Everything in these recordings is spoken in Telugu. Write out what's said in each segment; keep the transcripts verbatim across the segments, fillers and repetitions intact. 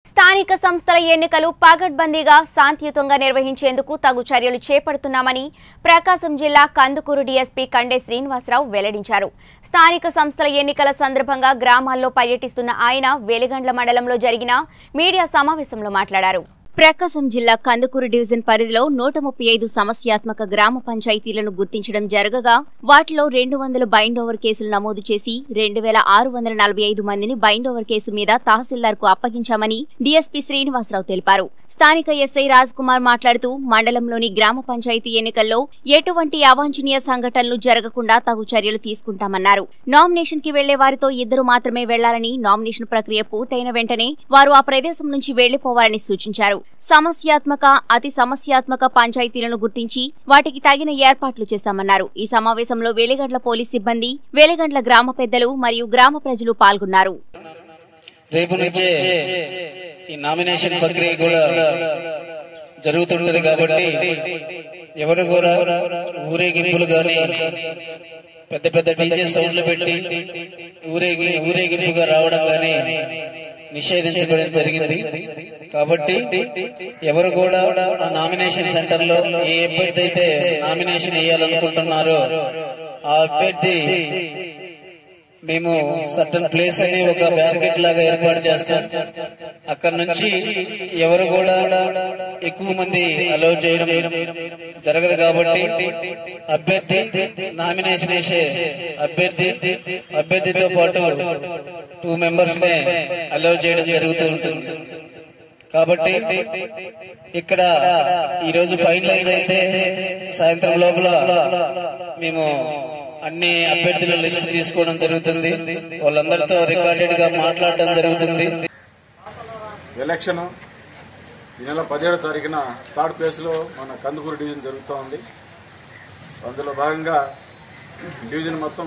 స్థానిక సంస్థల ఎన్నికలు పగడ్బందీగా శాంతియుతంగా నిర్వహించేందుకు తగు చర్యలు చేపడుతున్నామని ప్రకాశం జిల్లా కందుకూరు డీఎస్పీ కండే శ్రీనివాసరావు వెల్లడించారు. స్థానిక సంస్థల ఎన్నికల సందర్భంగా గ్రామాల్లో పర్యటిస్తున్న ఆయన వెలిగండ్ల మండలంలో జరిగిన మీడియా సమావేశంలో మాట్లాడారు. ప్రకాశం జిల్లా కందుకూరు డివిజన్ పరిధిలో నూట ముప్పై ఐదు సమస్యాత్మక గ్రామ పంచాయతీలను గుర్తించడం జరగగా వాటిలో రెండు వందల బైండ్ ఓవర్ కేసులు నమోదు చేసి రెండు వేల ఆరు వందల నలభై ఐదు మందిని బైండ్ ఓవర్ కేసు మీద తహసీల్దార్ కు అప్పగించామని డీఎస్పీ శ్రీనివాసరావు తెలిపారు. స్థానిక ఎస్ఐ రాజ్ కుమార్ మాట్లాడుతూ మండలంలోని గ్రామ పంచాయతీ ఎన్నికల్లో ఎటువంటి అవాంఛనీయ సంఘటనలు జరగకుండా తగు చర్యలు తీసుకుంటామన్నారు. నామినేషన్ కి వెళ్లే వారితో ఇద్దరు మాత్రమే వెళ్లాలని, నామినేషన్ ప్రక్రియ పూర్తయిన వెంటనే వారు ఆ ప్రదేశం నుంచి వెళ్లిపోవాలని సూచించారు. సమస్యాత్మక అతి సమస్యాత్మక పంచాయతీలను గుర్తించి వాటికి తగిన ఏర్పాట్లు చేశామన్నారు. ఈ సమావేశంలో వెలిగండ్ల పోలీస్ సిబ్బంది, వెలిగండ్ల గ్రామ పెద్దలు మరియు గ్రామ ప్రజలు పాల్గొన్నారు. రేపు నుంచే ఈ నామినేషన్ ప్రక్రియ కూడా జరుగుతుంటది కాబట్టి ఎవరు కూడా ఊరేగింపులు గాని పెద్ద పెద్ద డీజే సౌండ్లు పెట్టి ఊరేగి ఊరేగింపుగా రావడం గాని నిషేధించబడడం జరిగింది. కాబట్టి ఎవరు కూడా ఆ నామినేషన్ సెంటర్ లో ఏ అభ్యర్థి అయితే నామినేషన్ వేయాలనుకుంటున్నారో ఆ అభ్యర్థి మేము సర్టన్ ప్లేస్ అని ఒక బ్యారికేడ్ లాగా ఏర్పాటు చేస్తాం. అక్కడ నుంచి ఎవరు కూడా ఎక్కువ మంది అలౌ చేయడం జరగదు కాబట్టి అభ్యర్థి నామినేషన్ వేసే అభ్యర్థి అభ్యర్థితో పాటు టూ మెంబర్స్ నే అలౌ చేయడం జరుగుతూ ఉంటుంది. కాబట్టి ఇక్కడ ఈ రోజు ఫైనలైజ్ అయితే సాయంత్రం లోపల మేము అన్ని అభ్యర్థుల లిస్ట్ తీసుకోవడం జరుగుతుంది. వాళ్ళందరితో రికార్డెడ్ గా మాట్లాడడం జరుగుతుంది. ఎలక్షన్ ఈ నెల పదిహేడో తారీఖున థర్డ్ ప్లేస్ లో మన కందుకూరు డివిజన్ జరుగుతూ ఉంది. అందులో భాగంగా డివిజన్ మొత్తం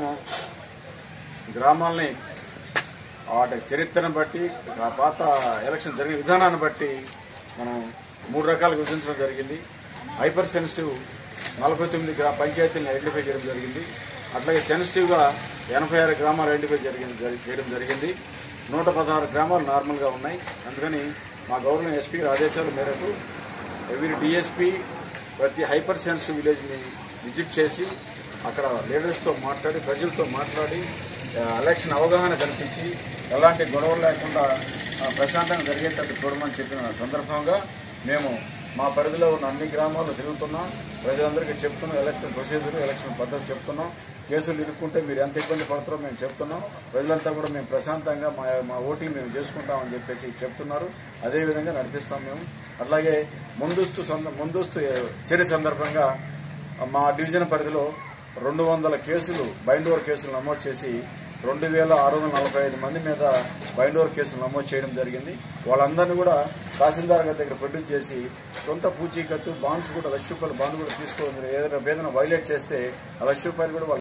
గ్రామాలని వాటి చరిత్రను బట్టి ఆ పాత ఎలక్షన్ జరిగే విధానాన్ని బట్టి మనం మూడు రకాలుగా విభజించడం జరిగింది. హైపర్ సెన్సిటివ్ నలభై తొమ్మిది గ్రా పంచాయతీలను ఐడెంటిఫై చేయడం జరిగింది. అట్లాగే సెన్సిటివ్ గా ఎనభై ఆరు గ్రామాలు ఐడెంటిఫై చేయడం జరిగింది. నూట పదహారు గ్రామాలు నార్మల్ గా ఉన్నాయి. అందుకని మా గవర్నమెంట్ ఎస్పీ ఆదేశాల మేరకు ఎవరి డిఎస్పీ ప్రతి హైపర్ సెన్సిటివ్ విలేజ్ ని విజిట్ చేసి అక్కడ లీడర్స్ తో మాట్లాడి ప్రజలతో మాట్లాడి ఎలక్షన్ అవగాహన కల్పించి ఎలాంటి గొడవలు లేకుండా ప్రశాంతంగా జరిగేటట్టు చూడమని చెప్పిన సందర్భంగా మేము మా పరిధిలో ఉన్న అన్ని గ్రామాల్లో తిరుగుతున్నాం. ప్రజలందరికీ చెప్తున్నాం, ఎలక్షన్ ప్రొసీజర్ ఎలక్షన్ పద్ధతి చెప్తున్నాం. కేసులు ఇరుక్కుంటే మీరు ఎంత ఇబ్బంది పడతారో మేము చెప్తున్నాం. ప్రజలంతా కూడా మేము ప్రశాంతంగా మా మా ఓటింగ్ మేము చేసుకుంటామని చెప్పేసి చెప్తున్నారు. అదేవిధంగా నడిపిస్తాం మేము. అట్లాగే ముందస్తు ముందస్తు చర్య సందర్భంగా మా డివిజన్ పరిధిలో రెండు వందల కేసులు బైండ్ ఓవర్ కేసులు నమోదు చేసి రెండు వేల ఆరు వందల నలభై ఐదు మంది మీద బైండ్ ఓవర్ కేసులు నమోదు చేయడం జరిగింది. వాళ్ళందరినీ కూడా తహసీల్దార్ గారి దగ్గర ప్రొడ్యూస్ చేసి సొంత పూచీకత్తు బాండ్స్ కూడా లక్ష రూపాయల బాండ్ కూడా తీసుకోవాలి. ఏదైనా వేదన వైలేట్ చేస్తే ఆ లక్ష రూపాయలు కూడా